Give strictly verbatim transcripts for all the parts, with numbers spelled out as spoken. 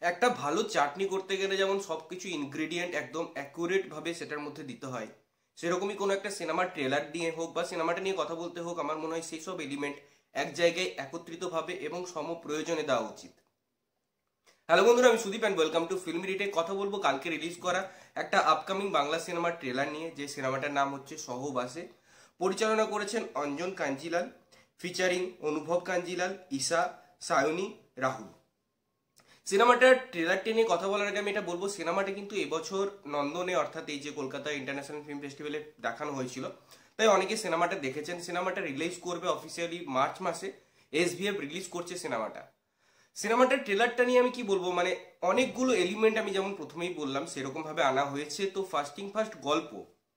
একটা ভালো চাটনি করতে গেলে যেমন সবকিছু ইনগ্রেডিয়েন্ট একদম অ্যাকুরেট ভাবে সেটার মধ্যে দিতে হয়, সেরকমই কোনো একটা সিনেমার ট্রেলার দিয়ে হোক বা সিনেমাটা নিয়ে কথা বলতে হোক, আমার মনে হয় সেই সব এলিমেন্ট এক জায়গায় একত্রিতভাবে এবং সম প্রয়োজনে দেওয়া উচিত। হ্যালো বন্ধুরা, আমি Sudip and welcome to film retake. কথা বলবো কালকে রিলিজ করা একটা আপকামিং বাংলা সিনেমার ট্রেলার নিয়ে, যে সিনেমাটার নাম হচ্ছে সহবাসে। পরিচালনা করেছেন অঞ্জন কাঞ্জিলাল, ফিচারিং অনুভব কাঞ্জিলাল, ঈশা, সায়নী, রাহুল। সিনেমাটার ট্রেলারটি নিয়ে কথা বলার আগে আমি এটা বলবো, সিনেমাটা কিন্তু এবছর নন্দনে অর্থাৎ এই যে কলকাতা ইন্টারন্যাশনাল ফিল্ম ফেস্টিভ্যালে দেখানো হয়েছিল, তাই অনেকে সিনেমাটা দেখেছেন। সিনেমাটা রিলিজ করবে অফিসিয়ালি মার্চ মাসে, এসভিএফ রিলিজ করছে সিনেমাটা। সিনেমাটার ট্রেলারটা নিয়ে আমি কি বলবো, মানে অনেকগুলো এলিমেন্ট আমি যেমন প্রথমেই বললাম সেরকম ভাবে আনা হয়েছে। তো ফার্স্টিং ফার্স্ট গল্প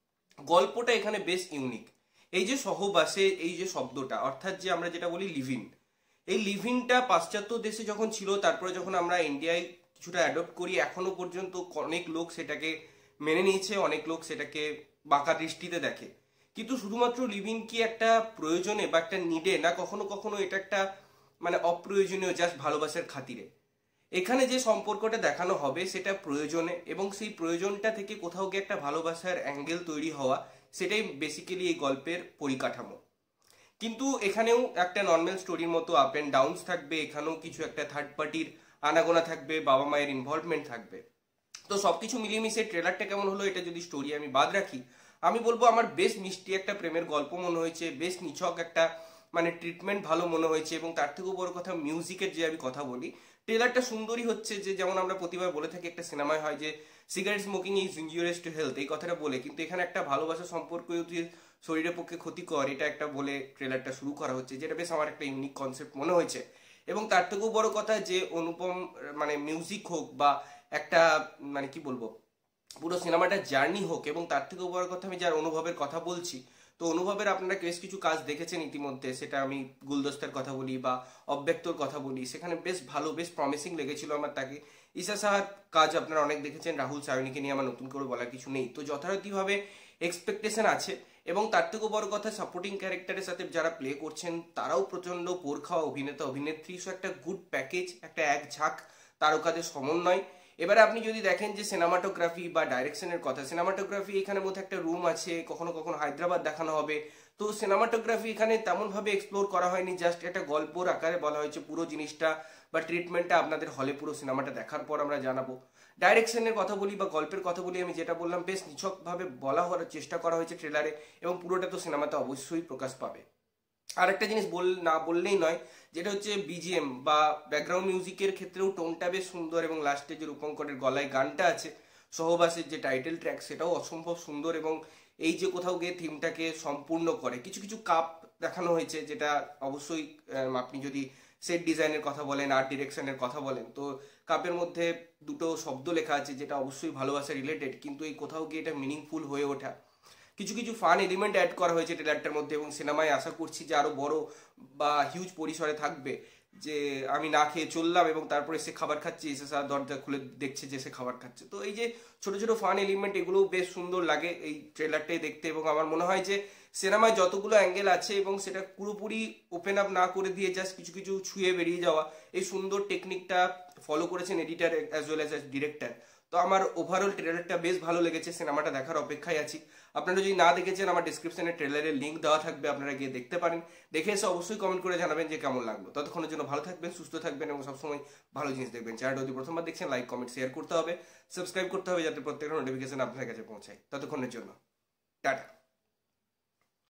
গল্পটা এখানে বেশ ইউনিক। এই যে সহবাসে, এই যে শব্দটা অর্থাৎ যে আমরা যেটা বলি লিভিন, এই লিভিনটা পাশ্চাত্য দেশে যখন ছিল, তারপরে যখন আমরা ইন্ডিয়ায় কিছুটা অ্যাডপ্ট করি, এখনো পর্যন্ত অনেক লোক সেটাকে মেনে নিয়েছে, অনেক লোক সেটাকে বাঁকা দৃষ্টিতে দেখে। কিন্তু শুধুমাত্র লিভিন কি একটা প্রয়োজনে বা একটা নিডে না, কখনো কখনো এটা একটা মানে অপ্রয়োজনীয়, জাস্ট ভালোবাসার খাতিরে। এখানে যে সম্পর্কটা দেখানো হবে সেটা প্রয়োজনে, এবং সেই প্রয়োজনটা থেকে কোথাও গিয়ে একটা ভালোবাসার অ্যাঙ্গেল তৈরি হওয়া, সেটাই বেসিক্যালি এই গল্পের পরিকাঠামো। কিন্তু এখানেও একটা নর্মাল স্টোরির মতো আপ অ্যান্ড ডাউনস থাকবে, এখানেও কিছু একটা থার্ড পার্টির আনাগোনা থাকবে, বাবা মায়ের ইনভলভমেন্ট থাকবে। তো সবকিছু মিলিয়ে মিশিয়ে ট্রেলারটা কেমন হলো, এটা যদি স্টোরি আমি বাদ রাখি, আমি বলবো আমার বেশ মিষ্টি একটা প্রেমের গল্প মনে হয়েছে, বেশ নিছক একটা মানে ট্রিটমেন্ট ভালো মনে হয়েছে। এবং তার থেকেও বড় কথা, মিউজিকের যে আমি কথা বলি, ট্রেলারটা সুন্দরই হচ্ছে। যে যেমন আমরা প্রতিবার বলে থাকি একটা সিনেমায় হয় যে cigarette smoking is injurious to health, এই কথাটা বলে, কিন্তু এখানে একটা ভালোবাসা সম্পর্ক যে শরীরের পক্ষে ক্ষতিকর, এটা একটা বলে ট্রেলারটা শুরু করা হচ্ছে, যেটা বেশ আমার একটা ইউনিক কনসেপ্ট মনে হয়েছে। এবং তার থেকেও বড় কথা যে অনুপম মানে মিউজিক হোক বা একটা মানে কি বলবো পুরো সিনেমাটা জার্নি হোক, এবং তার থেকেও বড় কথা আমি যার অনুভবের কথা বলছি, তো অনুভবের আপনারা বেশ কিছু কাজ দেখেছেন ইতিমধ্যে, সেটা আমি গুলদস্তার কথা বলি বা অব্যক্তর কথা বলি, সেখানে বেশ ভালো, বেশ প্রমিসিং লেগেছিল আমার তাকে। ঈশা সাহার কাজ আপনারা অনেক দেখেছেন, রাহুল সায়নীকে নিয়ে আমার নতুন করে বলার কিছু নেই। তো যথারীতিভাবে এক্সপেকটেশন আছে, এবং তার থেকেও বড় কথা সাপোর্টিং ক্যারেক্টারের সাথে যারা প্লে করছেন তারাও প্রচন্ড পোর খাওয়া অভিনেতা অভিনেত্রী। সো একটা গুড প্যাকেজ, একটা এক ঝাঁক তারকাদের সমন্বয়। এবারে আপনি যদি দেখেন যে সিনেমাটোগ্রাফি বা ডাইরেকশনের কথা, সিনেমাটোগ্রাফি এখানের মধ্যে একটা রুম আছে, কখনো কখনো হায়দ্রাবাদ দেখানো হবে। তো সিনেমাটোগ্রাফি এখানে তেমন ভাবে এক্সপ্লোর করা হয়নি, জাস্ট একটা গল্পর আকারে বলা হয়েছে। পুরো জিনিসটা বা ট্রিটমেন্টটা আপনাদের হলে পুরো সিনেমাটা দেখার পর আমরা জানাবো। ডাইরেকশনের কথা বলি বা গল্পের কথা বলি, আমি যেটা বললাম বেশ নিছকভাবে বলা হওয়ার চেষ্টা করা হয়েছে ট্রেলারে, এবং পুরোটা তো সিনেমাতে অবশ্যই প্রকাশ পাবে। আর একটা জিনিস বল না বললেই নয়, যেটা হচ্ছে বিজিএম বা ব্যাকগ্রাউন্ড মিউজিকের ক্ষেত্রেও টোনটা বেশ সুন্দর, এবং লাস্টে যে রূপঙ্করের গলায় গানটা আছে সহবাসের যে টাইটেল ট্র্যাক, সেটাও অসম্ভব সুন্দর। এবং এই যে কোথাও গিয়ে থিমটাকে সম্পূর্ণ করে, কিছু কিছু কাপ দেখানো হয়েছে, যেটা অবশ্যই আপনি যদি সেট ডিজাইনের কথা বলেন, আর্ট ডিরেকশনের কথা বলেন, তো কাপের মধ্যে দুটো শব্দ লেখা আছে, যেটা অবশ্যই ভালোবাসা রিলেটেড, কিন্তু এই কোথাও গিয়ে এটা মিনিংফুল হয়ে ওঠা। কিছু কিছু ফান এলিমেন্ট অ্যাড করা হয়েছে ট্রেলারটার মধ্যে, এবং সিনেমায় আশা করছি যে আরো বড় বা হিউজ পরিসরে থাকবে। যে আমি না খেয়ে চললাম এবং তারপরে সে খাবার খাচ্ছে, এসে সারা দরজা খুলে দেখছে যে সে খাবার খাচ্ছে। তো এই যে ছোট ছোট ফান এলিমেন্ট, এগুলো বেশ সুন্দর লাগে এই ট্রেলারটাই দেখতে। এবং আমার মনে হয় যে সিনেমায় যতগুলো অ্যাঙ্গেল আছে, এবং সেটা পুরোপুরি ওপেন আপ না করে দিয়ে জাস্ট কিছু কিছু ছুঁয়ে বেরিয়ে যাওয়া, এই সুন্দর টেকনিকটা ফলো করেছেন editor as well as director. তো আমার ওভারঅল ট্রেলারটা বেশ ভালো লেগেছে, সিনেমাটা দেখার অপেক্ষায় আছি। আপনারা যদি না দেখেছেন, আমার ডিসক্রিপশনে ট্রেলারের লিঙ্ক দেওয়া থাকবে, আপনারা গিয়ে দেখতে পারেন। দেখে এসে অবশ্যই কমেন্ট করে জানাবেন যে কেমন লাগলো। ততক্ষণের জন্য ভালো থাকবেন, সুস্থ থাকবেন, এবং সবসময় ভালো জিনিস দেখবেন। চ্যানেলটা যদি প্রথমবার দেখছেন, লাইক কমেন্ট শেয়ার করতে হবে, সাবস্ক্রাইব করতে হবে, যাতে প্রত্যেকটা নোটিফিকেশন আপনার কাছে পৌঁছায়। ততক্ষণের জন্য